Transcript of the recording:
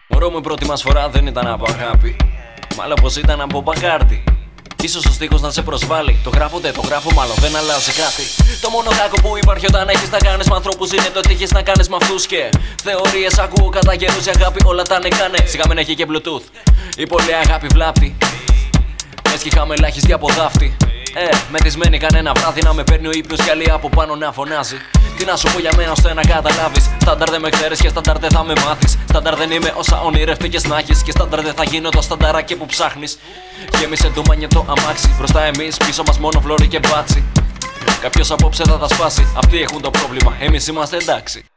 Μωρό μου, η πρώτη μας φορά δεν ήταν από αγάπη, μάλλον πως ήταν από μπακάρτι. Ίσως ο στίχος να σε προσβάλλει. Το γράφω, δεν το γράφω, μάλλον δεν αλλάζει κάτι. Το μόνο κακό που υπάρχει όταν έχεις να κάνεις με ανθρώπους είναι το ότι έχεις να κάνεις με αυτούς. Και θεωρίες ακούω κατά καιρούς, η αγάπη όλα τα νεκάνε. Σιγά μην έχει και bluetooth. Η πολλή αγάπη βλάπτει. Λες και είχαμε ελάχιστη από δάφτη. Μεθυσμένη κανένα βράδυ να με παίρνει ο ύπνος κι άλλη από πάνω να φωνάζει. Τι να σου πω για μένα ώστε να καταλάβεις. Στάνταρ δεν με ξέρεις και στάνταρ δεν θα με μάθεις. Στάνταρ δεν είμαι όσα ονειρευτήκες να έχεις. Και στάνταρ δεν θα γίνω το στανταράκι που ψάχνεις. Γέμισε το μανιετό αμάξι. Μπροστά εμείς, πίσω μας μόνο φλόρι και μπάτσι. Κάποιος απόψε θα τα σπάσει. Αυτοί έχουν το πρόβλημα, εμείς είμαστε εντάξει.